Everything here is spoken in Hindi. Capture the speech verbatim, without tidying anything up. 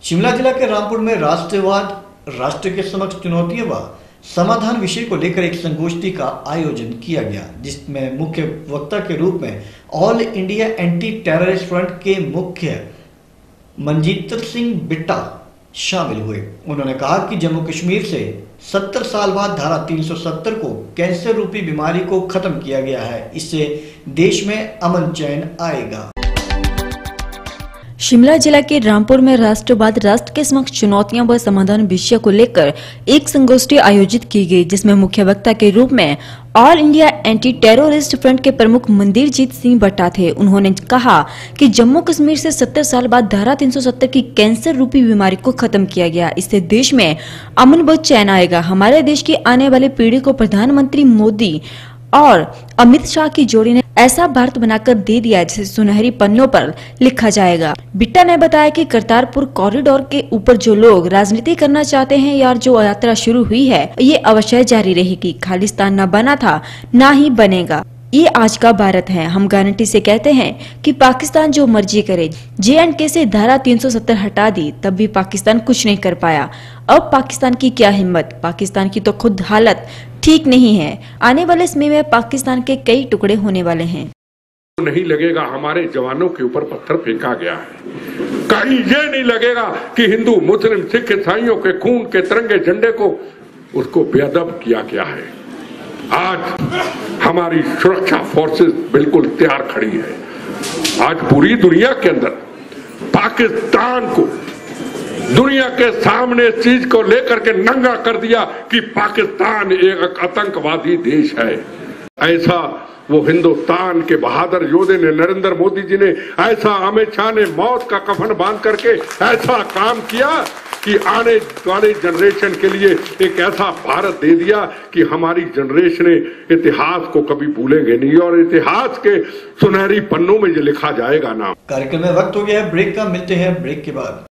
शिमला जिला के रामपुर में राष्ट्रवाद राष्ट्र के समक्ष चुनौतियां व समाधान विषय को लेकर एक संगोष्ठी का आयोजन किया गया, जिसमें मुख्य वक्ता के रूप में All India Anti Terrorist Front के मुख्य मनजीत सिंह बिट्टा शामिल हुए। उन्होंने कहा कि जम्मू कश्मीर से सत्तर साल बाद धारा तीन सौ सत्तर को कैंसर रूपी बीमारी को खत्म किया गया है, इससे देश में अमन चैन आएगा। शिमला जिला के रामपुर में राष्ट्रवाद राष्ट्र के समक्ष चुनौतियां व समाधान विषय को लेकर एक संगोष्ठी आयोजित की गई, जिसमें मुख्य वक्ता के रूप में All India Anti Terrorist Front के प्रमुख मनजीत सिंह बिट्टा थे। उन्होंने कहा कि जम्मू कश्मीर से सत्तर साल बाद धारा तीन सौ सत्तर की कैंसर रूपी बीमारी को खत्म किया गया, इससे देश में अमन व चैन आएगा। हमारे देश की आने वाली पीढ़ी को प्रधानमंत्री मोदी और अमित शाह की जोड़ी ने ऐसा भारत बनाकर दे दिया जिसे सुनहरी पन्नों पर लिखा जाएगा। बिट्टा ने बताया कि करतारपुर कॉरिडोर के ऊपर जो लोग राजनीति करना चाहते हैं या जो यात्रा शुरू हुई है, ये अवश्य जारी रहेगी। खालिस्तान न बना था, न ही बनेगा। ये आज का भारत है। हम गारंटी से कहते हैं कि पाकिस्तान जो मर्जी करे। जे एंड के से धारा तीन सौ सत्तर हटा दी, तब भी पाकिस्तान कुछ नहीं कर पाया। अब पाकिस्तान की क्या हिम्मत, पाकिस्तान की तो खुद हालत ठीक नहीं है। आने वाले समय में पाकिस्तान के कई टुकड़े होने वाले हैं। नहीं लगेगा हमारे जवानों के ऊपर पत्थर फेंका गया है। कहीं ये नहीं लगेगा कि हिंदू मुस्लिम सिख ईसाइयों के खून के तिरंगे झंडे को उसको बेअदब किया गया है। आज हमारी सुरक्षा फोर्सेस बिल्कुल तैयार खड़ी है। आज पूरी दुनिया के अंदर पाकिस्तान को दुनिया के सामने इस चीज को लेकर के नंगा कर दिया कि पाकिस्तान एक आतंकवादी देश है। ऐसा वो हिंदुस्तान के बहादुर योद्धे ने, नरेंद्र मोदी जी ने, ऐसा अमित शाह ने मौत का कफन बांध करके ऐसा काम किया कि आने वाले जनरेशन के लिए एक ऐसा भारत दे दिया कि हमारी जनरेशन इतिहास को कभी भूलेंगे नहीं और इतिहास के सुनहरी पन्नों में ये लिखा जाएगा नाम। कार्यक्रम में वक्त हो गया है ब्रेक का, मिलते हैं ब्रेक के बाद।